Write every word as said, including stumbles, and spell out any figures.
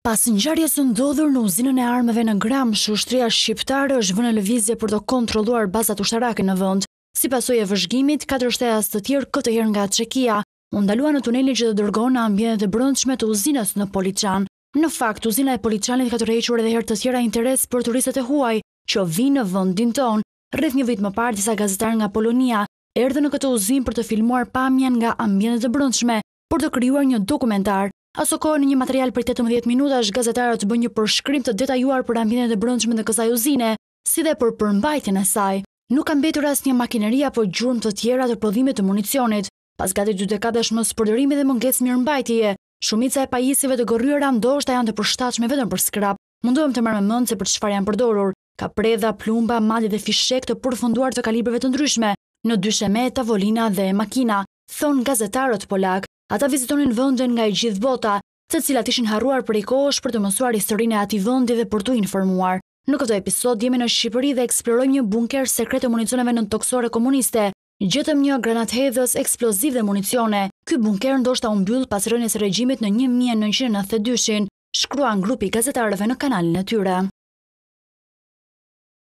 Pas ngjarjes së ndodhur në uzinën e armëve në Gram, ushtria shqiptare është vënë në lëvizje për të kontrolluar bazat ushtarake në vend. Si pasojë e vëzhgimit, katër shtesas të tjerë këtë herë nga Çekia u ndaluan në tunelin që të dërgon në ambientet e brendshme të uzinës në Poliçan. Në fakt, uzina e Poliçanit ka tërhequr edhe herë të tjera interes për turistët e huaj që vinë në vendin ton. Rreth një vit më parë, disa gazetarë nga Polonia erdhën në këtë uzinë për të filmuar pamjen nga ambientet e brendshme, për të krijuar një dokumentar. Aso kohë në një material për tetëmbëdhjetë minutash, gazetarët bën një përshkrim të detajuar për ambientet e brendshme të kësaj uzine, si dhe për përmbajtjen e saj. Nuk ka mbetur asnjë makineri apo gjurmë të tjera të prodhimit të municionit. Pas gati dy dekadash mos përdorimi dhe mungesë mirëmbajtjeje, shumica e pajisjeve të gorryera ndoshta janë të përshtatshme vetëm për skrap. Mundohem të marr mend se për çfarë janë përdorur: kapredha, plumba, madje dhe fishek të përfunduar të kalibrave të ndryshme, në dysheme, tavolina dhe makina, thon gazetarët polak. Ata vizitonin vendin nga e gjithë bota, të cilat ishin harruar prej kohësh për të mësuar historinë e atij vendi dhe për t'u informuar. Në këtë episod jemi në Shqipëri dhe eksplorojmë një bunker sekret të municioneve nëntoksore komuniste. Gjetëm një granathedhës eksploziv dhe municione. Ky bunker ndoshta u mbyll pas rënies së regjimit në një mijë e nëntëqind e nëntëdhjetë dy-shin, shkruan grupi gazetarëve në kanalin e tyre.